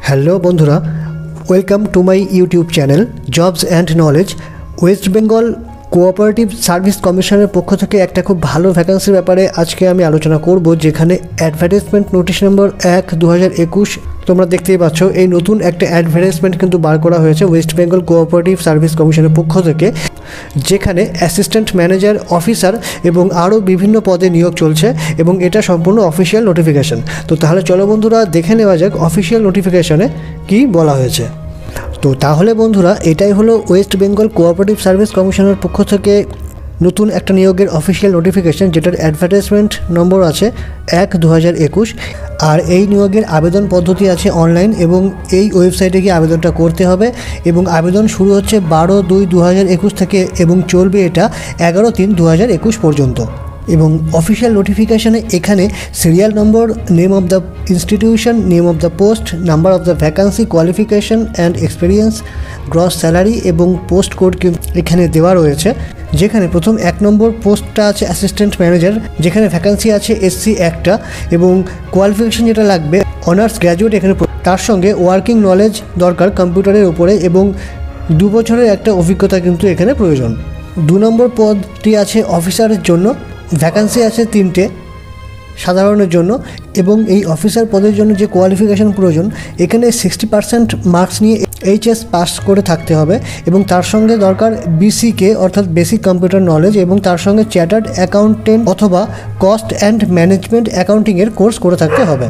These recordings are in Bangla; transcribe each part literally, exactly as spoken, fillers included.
হ্যালো বন্ধুরা, welcome to my YouTube channel jobs and knowledge. West Bengal cooperative service কমিশনের পক্ষ থেকে একটা খুব ভালো ভ্যাকান্সির ব্যাপারে আজকে আমি আলোচনা করব, যেখানে অ্যাডভার্টাইজমেন্ট নোটিশ নম্বর এক দু হাজার একুশ তোমরা দেখতেই পাচ্ছ। এই নতুন একটা অ্যাডভার্টাইজমেন্ট কিন্তু বার করা হয়েছে ওয়েস্ট বেঙ্গল কোঅপারেটিভ সার্ভিস কমিশনের পক্ষ থেকে, যেখানে অ্যাসিস্ট্যান্ট ম্যানেজার, অফিসার এবং আরও বিভিন্ন পদে নিয়োগ চলছে এবং এটা সম্পূর্ণ অফিসিয়াল নোটিফিকেশান। তো তাহলে চলো বন্ধুরা দেখে নেওয়া যাক অফিসিয়াল নোটিফিকেশানে কী বলা হয়েছে। তো তাহলে বন্ধুরা এটাই হলো ওয়েস্ট বেঙ্গল কোঅপারেটিভ সার্ভিস কমিশনের পক্ষ থেকে নতুন একটা নিয়োগের অফিসিয়াল নোটিফিকেশান, যেটার অ্যাডভার্টাইজমেন্ট নম্বর আছে এক দু হাজার একুশ। আর এই নিয়োগের আবেদন পদ্ধতি আছে অনলাইন, এবং এই ওয়েবসাইটে গিয়ে আবেদনটা করতে হবে এবং আবেদন শুরু হচ্ছে বারো দুই দু হাজার একুশ থেকে এবং চলবে এটা এগারো তিন দু হাজার একুশ পর্যন্ত। এবং অফিসিয়াল নোটিফিকেশানে এখানে serial number, name of the institution, name of the post, number of the vacancy, qualification and experience, gross salary এবং পোস্ট কোড এখানে দেওয়া রয়েছে। যেখানে প্রথম এক নম্বর পোস্টটা আছে অ্যাসিস্ট্যান্ট ম্যানেজার, যেখানে ভ্যাকান্সি আছে এসসি একটা এবং কোয়ালিফিকেশান যেটা লাগবে অনার্স গ্র্যাজুয়েট এখানে, তার সঙ্গে ওয়ার্কিং নলেজ দরকার কম্পিউটারের উপরে এবং দু বছরের একটা অভিজ্ঞতা কিন্তু এখানে প্রয়োজন। দু নম্বর পদটি আছে অফিসারের জন্য, ভ্যাকান্সি আছে তিনটে সাধারণের জন্য, এবং এই অফিসার পদের জন্য যে কোয়ালিফিকেশান প্রয়োজন এখানে সিক্সটি পার্সেন্ট মার্কস নিয়ে এইচএস পাস করে থাকতে হবে এবং তার সঙ্গে দরকার বিসিকে অর্থাৎ বেসিক কম্পিউটার নলেজ, এবং তার সঙ্গে চ্যাটার্ড অ্যাকাউন্টেন্ট অথবা কস্ট অ্যান্ড ম্যানেজমেন্ট অ্যাকাউন্টিংয়ের কোর্স করে থাকতে হবে।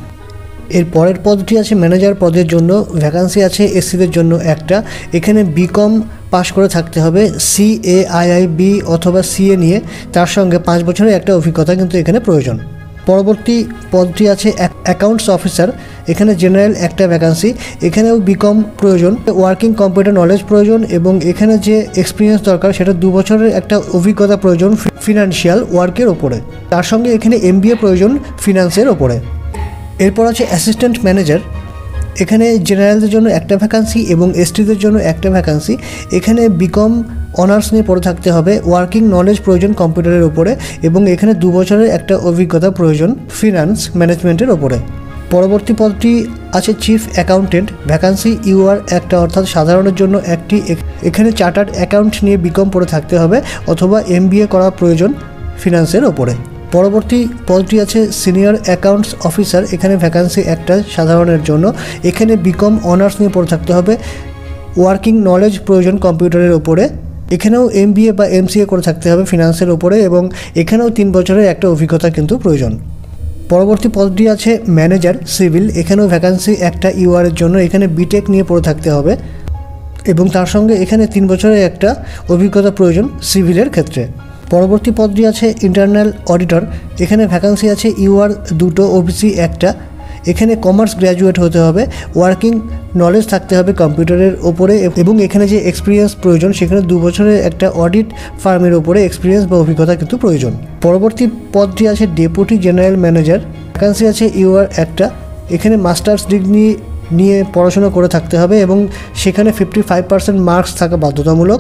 এর পরের পদটি আছে ম্যানেজার পদের জন্য, ভ্যাকান্সি আছে এসসিদের জন্য একটা, এখানে বিকম পাস করে থাকতে হবে, C A I I B অথবা সিএ নিয়ে, তার সঙ্গে পাঁচ বছরের একটা অভিজ্ঞতা কিন্তু এখানে প্রয়োজন। পরবর্তী পদটি আছে অ্যাকাউন্টস অফিসার, এখানে জেনারেল একটা ভ্যাকান্সি, এখানেও বিকম প্রয়োজন, ওয়ার্কিং কম্পিউটার নলেজ প্রয়োজন এবং এখানে যে এক্সপিরিয়েন্স দরকার সেটা দু বছরের একটা অভিজ্ঞতা প্রয়োজন ফিনান্সিয়াল ওয়ার্কের ওপরে, তার সঙ্গে এখানে এমবিএ প্রয়োজন ফিনান্সের ওপরে। এরপর আছে অ্যাসিস্ট্যান্ট ম্যানেজার, এখানে জেনারেলদের জন্য একটা ভ্যাকান্সি এবং এসটিদের জন্য একটা ভ্যাকান্সি, এখানে বিকম অনার্স নিয়ে পড়ে থাকতে হবে, ওয়ার্কিং নলেজ প্রয়োজন কম্পিউটারের উপরে এবং এখানে দু বছরের একটা অভিজ্ঞতা প্রয়োজন ফিনান্স ম্যানেজমেন্টের ওপরে। পরবর্তী পদটি আছে চিফ অ্যাকাউন্টেন্ট, ভ্যাকান্সি ইউআর একটা অর্থাৎ সাধারণের জন্য একটি, এখানে চার্টার্ড অ্যাকাউন্ট নিয়ে বিকম পড়ে থাকতে হবে অথবা এমবিএ করা প্রয়োজন ফিনান্সের ওপরে। পরবর্তী পদটি আছে সিনিয়র অ্যাকাউন্টস অফিসার, এখানে ভ্যাকান্সি একটা সাধারণের জন্য, এখানে বিকম অনার্স নিয়ে পড়ে থাকতে হবে, ওয়ার্কিং নলেজ প্রয়োজন কম্পিউটারের ওপরে, এখানেও এমবিএ বা এমসিএ করে থাকতে হবে ফিনান্সের ওপরে এবং এখানেও তিন বছরের একটা অভিজ্ঞতা কিন্তু প্রয়োজন। পরবর্তী পদটি আছে ম্যানেজার সিভিল, এখানেও ভ্যাকান্সি একটা ইউআরের জন্য, এখানে বিটেক নিয়ে পড়ে থাকতে হবে এবং তার সঙ্গে এখানে তিন বছরের একটা অভিজ্ঞতা প্রয়োজন সিভিলের ক্ষেত্রে। পরবর্তী পদটি আছে ইন্টারনাল অডিটর, এখানে ভ্যাকান্সি আছে ইউআর দুটো, ওবিসি একটা, এখানে কমার্স গ্র্যাজুয়েট হতে হবে, ওয়ার্কিং নলেজ থাকতে হবে কম্পিউটারের ওপরে এবং এখানে যে এক্সপিরিয়েন্স প্রয়োজন সেখানে দু বছরের একটা অডিট ফার্মের ওপরে এক্সপিরিয়েন্স বা অভিজ্ঞতা কিন্তু প্রয়োজন। পরবর্তী পদটি আছে ডেপুটি জেনারেল ম্যানেজার, ভ্যাকান্সি আছে ইউআর একটা, এখানে মাস্টার্স ডিগ্রি নিয়ে পড়াশোনা করে থাকতে হবে এবং সেখানে ফিফটি ফাইভ পার্সেন্ট মার্কস থাকা বাধ্যতামূলক,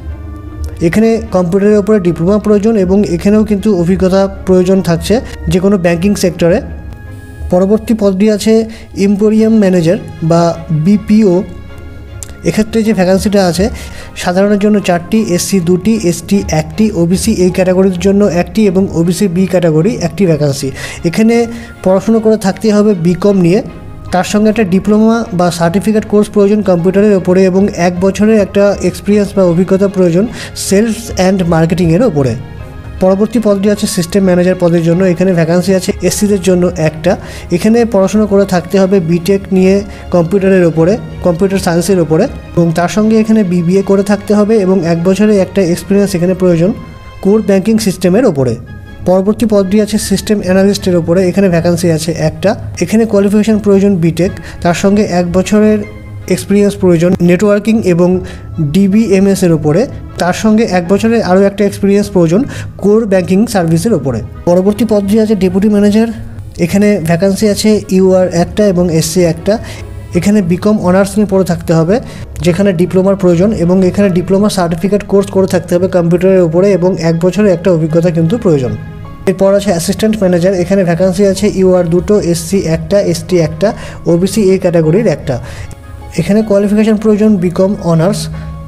এখানে কম্পিউটারের উপরে ডিপ্লোমা প্রয়োজন এবং এখানেও কিন্তু অভিজ্ঞতা প্রয়োজন থাকছে যে কোনো ব্যাংকিং সেক্টরে। পরবর্তী পদটি আছে এম্পোরিয়াম ম্যানেজার বা বিপিও, এক্ষেত্রে যে ভ্যাকান্সিটা আছে সাধারণের জন্য চারটি, এসসি দুটি, এসটি একটি, ওবিসি এই ক্যাটাগরির জন্য একটি এবং ওবিসি বি ক্যাটাগরি একটি ভ্যাকান্সি, এখানে পড়াশুনো করে থাকতে হবে বিকম নিয়ে, তার সঙ্গে একটা ডিপ্লোমা বা সার্টিফিকেট কোর্স প্রয়োজন কম্পিউটারের ওপরে এবং এক বছরের একটা এক্সপিরিয়েন্স বা অভিজ্ঞতা প্রয়োজন সেলস অ্যান্ড মার্কেটিংয়ের ওপরে। পরবর্তী পদটি আছে সিস্টেম ম্যানেজার পদের জন্য, এখানে ভ্যাকান্সি আছে এসসিদের জন্য একটা, এখানে পড়াশোনা করে থাকতে হবে বিটেক নিয়ে কম্পিউটারের ওপরে, কম্পিউটার সায়েন্সের ওপরে এবং তার সঙ্গে এখানে বিবিএ করে থাকতে হবে এবং এক বছরের একটা এক্সপিরিয়েন্স এখানে প্রয়োজন কোর ব্যাংকিং সিস্টেমের ওপরে। পরবর্তী পদটি আছে সিস্টেম অ্যানালিস্টের ওপরে, এখানে ভ্যাকান্সি আছে একটা, এখানে কোয়ালিফিকেশান প্রয়োজন বিটেক, তার সঙ্গে এক বছরের এক্সপিরিয়েন্স প্রয়োজন নেটওয়ার্কিং এবং ডিবিএমএসের ওপরে, তার সঙ্গে এক বছরের আরও একটা এক্সপিরিয়েন্স প্রয়োজন কোর ব্যাংকিং সার্ভিসের ওপরে। পরবর্তী পদটি আছে ডেপুটি ম্যানেজার, এখানে ভ্যাকান্সি আছে ইউআর একটা এবং এসসি একটা, এখানে বিকম অনার্স নিয়ে পড়ে থাকতে হবে যেখানে ডিপ্লোমার প্রয়োজন এবং এখানে ডিপ্লোমা সার্টিফিকেট কোর্স করে থাকতে হবে কম্পিউটারের উপরে এবং এক বছরের একটা অভিজ্ঞতা কিন্তু প্রয়োজন। এরপর আছে অ্যাসিস্ট্যান্ট ম্যানেজার। এখানে ভ্যাকান্সি আছে ইউআর দুটো, এসসি একটা, এসটি একটা, ওবিসি এ ক্যাটাগরির একটা। এখানে কোয়ালিফিকেশান প্রয়োজন বিকম অনার্স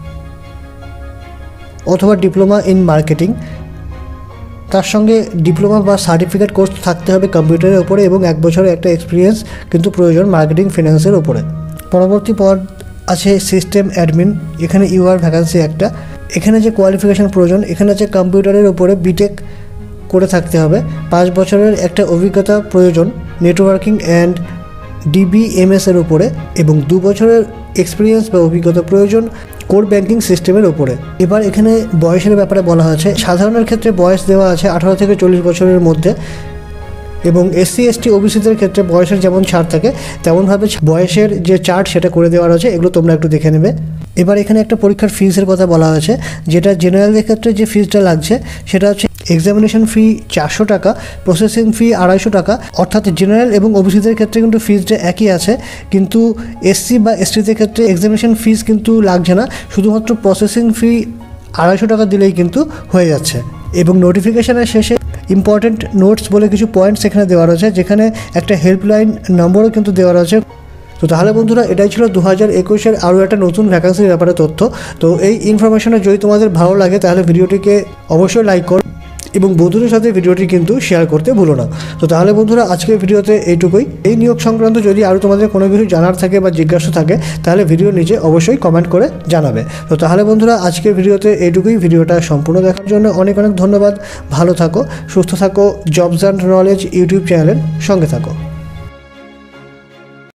অথবা ডিপ্লোমা ইন মার্কেটিং। তার সঙ্গে ডিপ্লোমা বা সার্টিফিকেট কোর্স থাকতে হবে কম্পিউটারের ওপরে এবং এক বছরের একটা এক্সপিরিয়েন্স কিন্তু প্রয়োজন মার্কেটিং ফিন্যান্সের ওপরে। পরবর্তী পদ আছে সিস্টেম অ্যাডমিন। এখানে ইউআর ভ্যাকান্সি একটা। এখানে যে কোয়ালিফিকেশান প্রয়োজন, এখানে আছে কম্পিউটারের ওপরে বিটেক করে থাকতে হবে, পাঁচ বছরের একটা অভিজ্ঞতা প্রয়োজন নেটওয়ার্কিং অ্যান্ড ডিবিএমএসের ওপরে এবং দু বছরের এক্সপিরিয়েন্স বা অভিজ্ঞতা প্রয়োজন কোর ব্যাঙ্কিং সিস্টেমের ওপরে। এবার এখানে বয়সের ব্যাপারে বলা হয়েছে, সাধারণের ক্ষেত্রে বয়স দেওয়া আছে আঠারো থেকে চল্লিশ বছরের মধ্যে এবং এসসি এসটি ওবিসিদের ক্ষেত্রে বয়সের যেমন ছাড় থাকে তেমনভাবে বয়সের যে চার্ট সেটা করে দেওয়া রয়েছে, এগুলো তোমরা একটু দেখে নেবে। এবার এখানে একটা পরীক্ষার ফিজের কথা বলা হয়েছে, যেটা জেনারেলের ক্ষেত্রে যে ফিজটা লাগছে সেটা হচ্ছে এক্সামিনেশন ফি চারশো টাকা, প্রসেসিং ফি আড়াইশো টাকা। অর্থাৎ জেনারেল এবং ওবিসিদের ক্ষেত্রে কিন্তু ফিজটা একই আছে, কিন্তু এসসি বা এসটিদের ক্ষেত্রে এক্সামিনেশন ফিজ কিন্তু লাগছে না, শুধুমাত্র প্রসেসিং ফি আড়াইশো টাকা দিলেই কিন্তু হয়ে যাচ্ছে। এবং নোটিফিকেশানের শেষে ইম্পর্টেন্ট নোটস বলে কিছু পয়েন্টস এখানে দেওয়া রয়েছে, যেখানে একটা হেল্পলাইন নম্বরও কিন্তু দেওয়া রয়েছে। তো তাহলে বন্ধুরা, এটাই ছিল দু হাজার একুশের আরও একটা নতুন ভ্যাকান্সির ব্যাপারে তথ্য। তো এই ইনফরমেশনে যদি তোমাদের ভালো লাগে তাহলে ভিডিওটিকে অবশ্যই লাইক করো এবং বন্ধুদের সাথে ভিডিওটি কিন্তু শেয়ার করতে ভুলো না। তো তাহলে বন্ধুরা, আজকের ভিডিওতে এইটুকুই। এই নিয়োগ সংক্রান্ত যদি আরও তোমাদের কোনো কিছু জানার থাকে বা জিজ্ঞাসা থাকে তাহলে ভিডিও নিচে অবশ্যই কমেন্ট করে জানাবে। তো তাহলে বন্ধুরা, আজকের ভিডিওতে এইটুকুই। ভিডিওটা সম্পূর্ণ দেখার জন্য অনেক অনেক ধন্যবাদ। ভালো থাকো, সুস্থ থাকো, জবস অ্যান্ড নলেজ ইউটিউব চ্যানেলের সঙ্গে থাকো।